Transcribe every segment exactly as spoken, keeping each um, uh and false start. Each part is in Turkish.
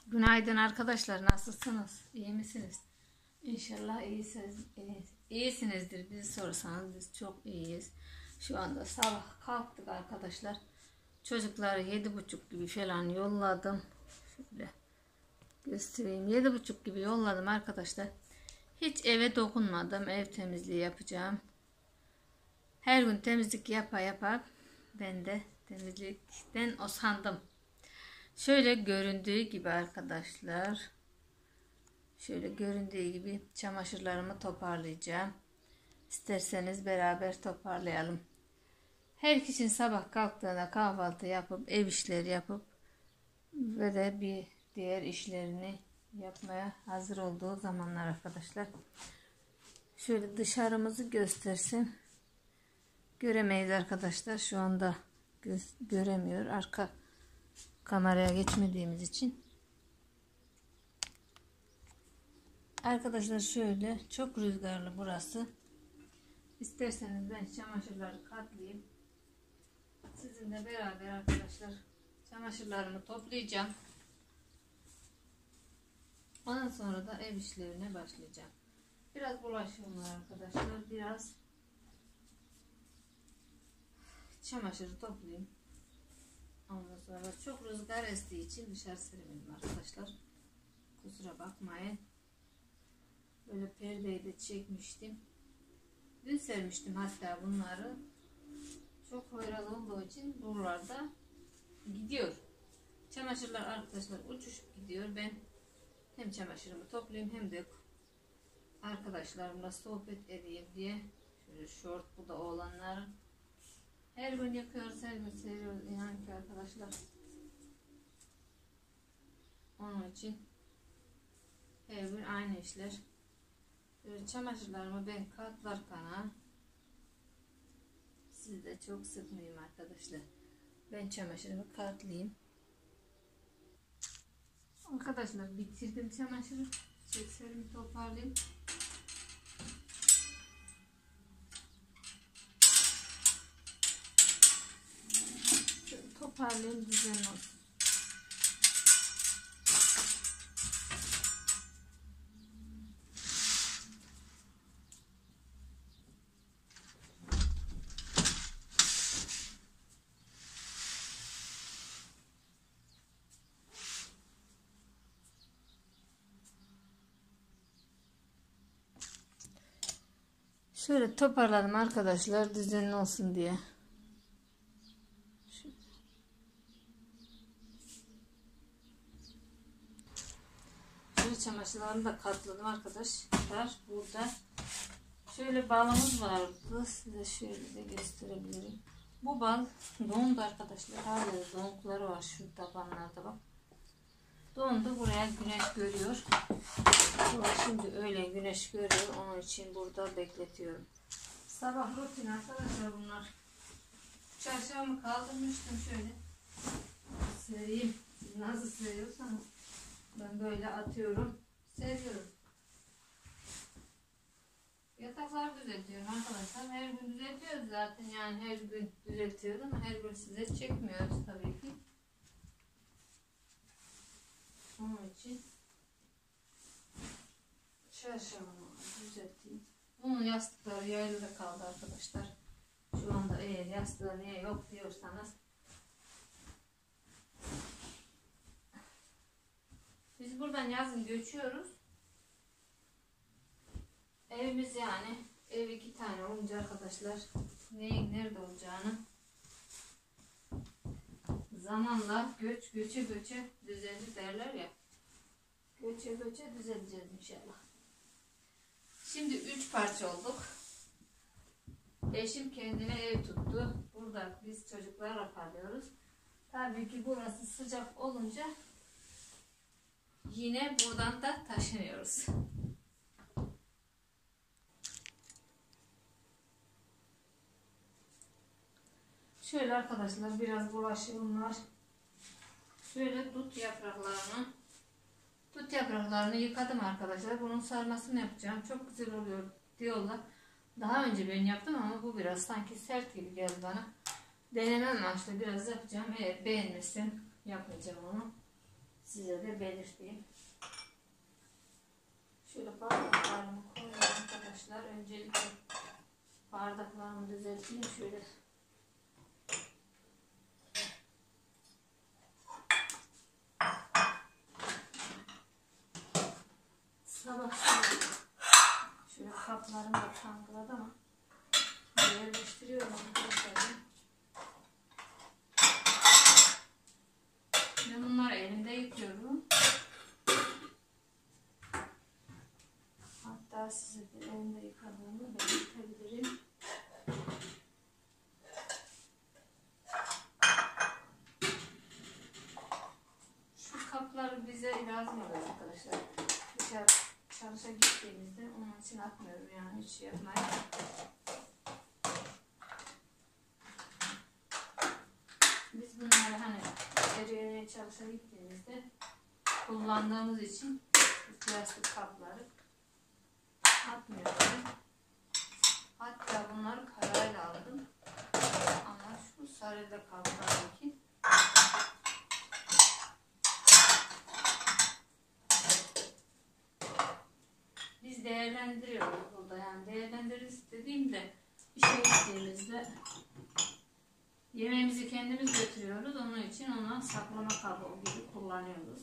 Günaydın arkadaşlar, nasılsınız? İyi misiniz? İnşallah iyisiniz, iyi- iyisinizdir. Bizi sorarsanız biz çok iyiyiz. Şu anda sabah kalktık arkadaşlar. Çocukları yedi buçuk gibi falan yolladım. Şöyle göstereyim. Yedi buçuk gibi yolladım arkadaşlar. Hiç eve dokunmadım. Ev temizliği yapacağım. Her gün temizlik yapa yapa ben de temizlikten usandım. Şöyle göründüğü gibi arkadaşlar. Şöyle göründüğü gibi çamaşırlarımı toparlayacağım. İsterseniz beraber toparlayalım. Her kişinin sabah kalktığında kahvaltı yapıp ev işleri yapıp ve de bir diğer işlerini yapmaya hazır olduğu zamanlar arkadaşlar. Şöyle dışarımızı göstersem göremeyiz arkadaşlar. Şu anda göz göremiyor. Arka kameraya geçmediğimiz için. Arkadaşlar şöyle çok rüzgarlı burası. İsterseniz ben çamaşırları katlayayım. Sizinle beraber arkadaşlar çamaşırlarımı toplayacağım. Ondan sonra da ev işlerine başlayacağım. Biraz bulaşığım var arkadaşlar. Biraz çamaşırı toplayayım. Ondan sonra çok rüzgar estiği için dışarı seremedim arkadaşlar. Kusura bakmayın. Böyle perdeyi de çekmiştim. Dün sermiştim hatta bunları. Çok hoyral olduğu için buralarda gidiyor. Çamaşırlar arkadaşlar uçuşup gidiyor. Ben hem çamaşırımı toplayayım hem de arkadaşlarımla sohbet edeyim diye. Şöyle şort, bu da oğlanların. Her gün yıkıyoruz, her gün seriyoruz. İnan ki arkadaşlar. Onun için her gün aynı işler. Böyle çamaşırlarımı ben katlarken siz de çok sıkmayayım arkadaşlar. Ben çamaşırımı katlayayım. Arkadaşlar bitirdim çamaşırı. Çekserimi toparlayayım. Şöyle toparlayayım, düzenli olsun. Şöyle toparladım arkadaşlar düzenli olsun diye. Şöyle çamaşırlarını da katladım arkadaşlar. Burada şöyle balımız vardı. Size şöyle de gösterebilirim. Bu bal dondu arkadaşlar. Hala donukları var şu tabanlarda bak. Dondu, buraya güneş görüyor. Şimdi öyle güneş görüyor. Onun için burada bekletiyorum. Sabah rutin arkadaşlar bunlar. Çarşafımı kaldırmıştım şöyle. Sereyim. Siz nasıl seriyorsanız ben böyle atıyorum. Seriyorum. Yataklar düzeltiyorum arkadaşlar. Her gün düzeltiyoruz zaten. Yani her gün düzeltiyoruz ama her gün size çekmiyoruz tabii ki. Onun için çarşafımı düzelteyim. Bunun yastıkları yaylıda kaldı arkadaşlar. Şu anda eğer yastığı niye yok diyorsanız biz buradan yazın göçüyoruz. Evimiz yani ev iki tane olunca arkadaşlar neyin nerede olacağını zamanla göç göçe göçe düzelir derler ya. Göçe göçe düzeleceğiz inşallah. Şimdi üç parça olduk. Eşim kendine ev tuttu. Burada biz çocuklarla kalıyoruz. Tabii ki burası sıcak olunca yine buradan da taşınıyoruz. Şöyle arkadaşlar biraz bulaşığım var. Şöyle dut yapraklarını dut yapraklarını yıkadım arkadaşlar. Bunun sarmasını yapacağım. Çok güzel oluyor diyorlar. Daha önce ben yaptım ama bu biraz sanki sert gibi geldi bana. Denemem amaçlı biraz yapacağım. Eğer beğenirsen yapmayacağım onu. size de belirteyim. Şöyle bardaklarımı koyuyorum arkadaşlar. Öncelikle bardaklarımı düzelteyim şöyle. Sabah şöyle, şöyle kaplarım da tangladı ama yerleştiriyorum arkadaşlar. Ben bunları elimde yıkıyorum. Hatta size de elimde yıkadığımı belirtebilirim. Şu kaplar bize lazım oluyor arkadaşlar. Dışarı çalışa gittiğimizde onun için atmıyorum yani hiç yapmayın. Biz bunları hani içeriye çalışa gittiğimizde kullandığımız için plastik kapları atmıyorum. Hatta bunları parayla aldım. Ama şu sarıda kaplardaki biz değerlendiriyoruz burada. Yani değerlendiririz dediğimde işe gittiğimizde yemeğimizi kendimiz götürüyoruz. Onun için ona saklama kabı gibi kullanıyoruz.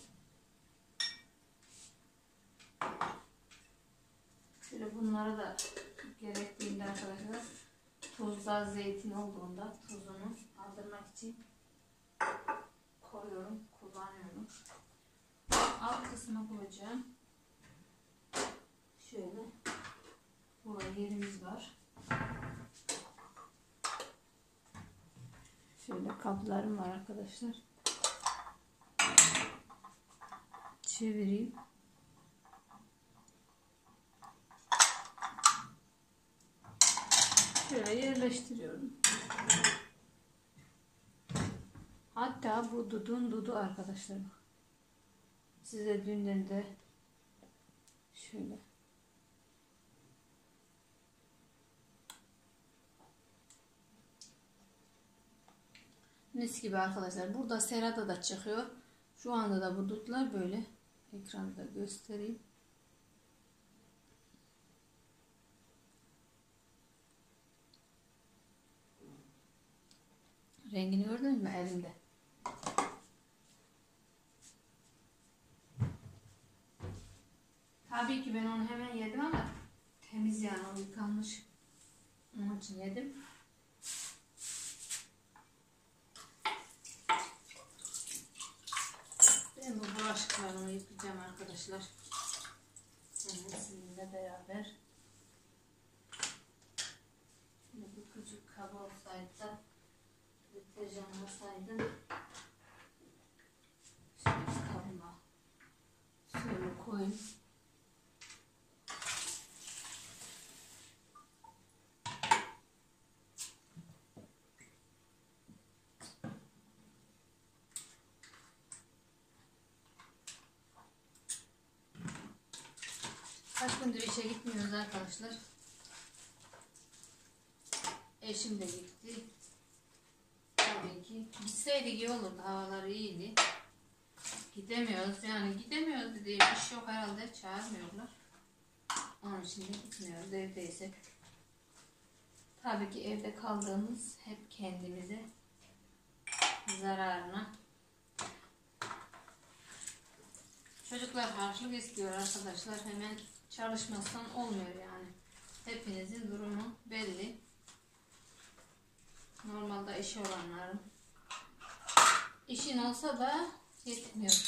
Şöyle bunları da gerektiğinde arkadaşlar tuzla zeytin olduğunda tuzunu aldırmak için koyuyorum, kullanıyorum. Alt kısma koyacağım. Şöyle burada yerimiz var. Şöyle kaplarım var arkadaşlar. Çevireyim. Şöyle yerleştiriyorum. Hatta bu dudun dudu arkadaşlar. Size dünden de şöyle mis gibi arkadaşlar. Burada serada da çıkıyor. Şu anda da bu dutlar böyle. Ekranda göstereyim. Rengini gördünüz mü elimde? Tabii ki ben onu hemen yedim ama temiz yani o yıkanmış. Onun için yedim. Ben bu bulaşıklarımı yıkayacağım arkadaşlar. Hemen sizinle beraber. Şimdi bu küçük kaba olsaydı da deterjan olsaydı şöyle kabıma şöyle koyayım. Kaç gündür işe gitmiyoruz arkadaşlar. Eşim de gitti. Tabii ki. Gitseydik iyi olurdu. Havalar iyiydi. Gidemiyoruz. Yani gidemiyoruz dediğim iş yok herhalde. Çağırmıyorlar. Onun için de gitmiyoruz. Evdeysek. Tabii ki evde kaldığımız hep kendimize zararına. Çocuklar harçlık istiyor arkadaşlar. Hemen çalışmazsan olmuyor yani. Hepinizin durumu belli. Normalde işi olanların işin olsa da yetmiyor.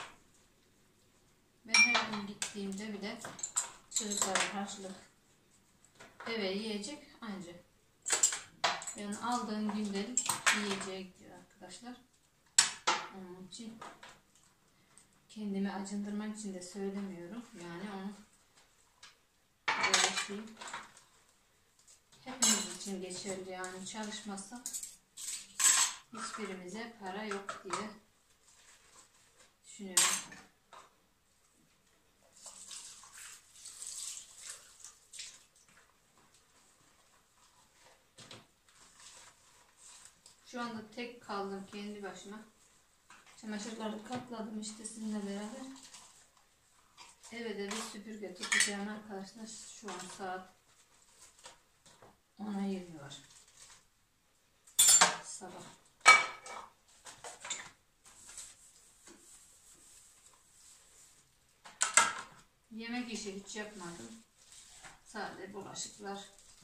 Ben her gün gittiğimde bile çocuklara harçlık eve yiyecek ancak. Yani aldığım gündelik yiyeceğe gidiyor arkadaşlar. Onun için kendimi acındırmak için de söylemiyorum. Yani onu böyle şey hepimiz için geçerli yani çalışmazsak hiçbirimize para yok diye düşünüyorum. Şu anda tek kaldım kendi başıma. Çamaşırları katladım işte sizinle beraber. Eve de bir süpürge tutacağım arkadaşlar. Şu an saat ona yirmi var. Sabah. Yemek işi hiç yapmadım. Sadece bulaşıklar.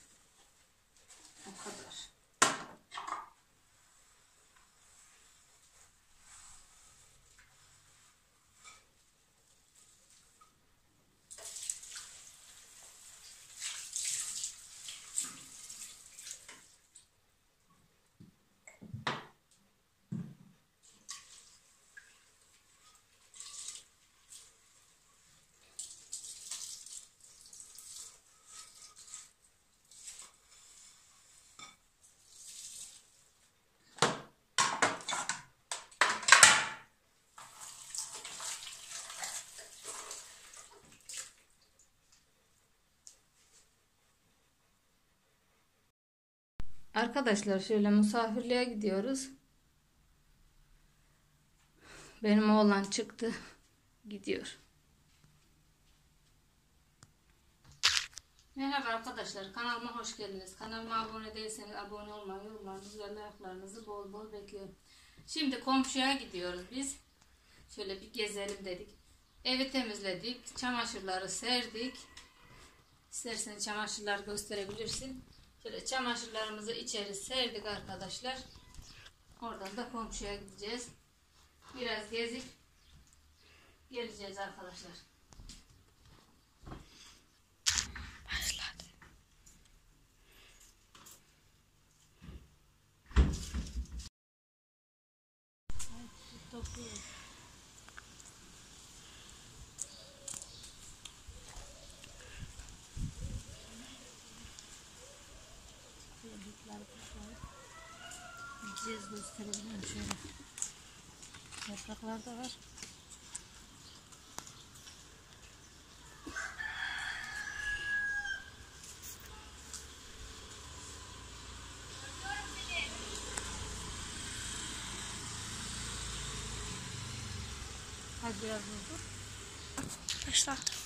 O kadar. Arkadaşlar şöyle misafirliğe gidiyoruz. Benim oğlan çıktı. Gidiyor. Merhaba arkadaşlar. Kanalıma hoş geldiniz. Kanalıma abone değilseniz abone olmayı, yorumlarınızı ve like'larınızı bol bol bekliyorum. Şimdi komşuya gidiyoruz biz. Şöyle bir gezelim dedik. Evi temizledik. Çamaşırları serdik. İstersen çamaşırlar gösterebilirsin. Şöyle çamaşırlarımızı içeri serdik arkadaşlar. Oradan da komşuya gideceğiz. Biraz gezip geleceğiz arkadaşlar. Başladı. Gideceğiz, gösterebilirim şöyle. Yapraklar da var. Hadi biraz hızlı. Başladı.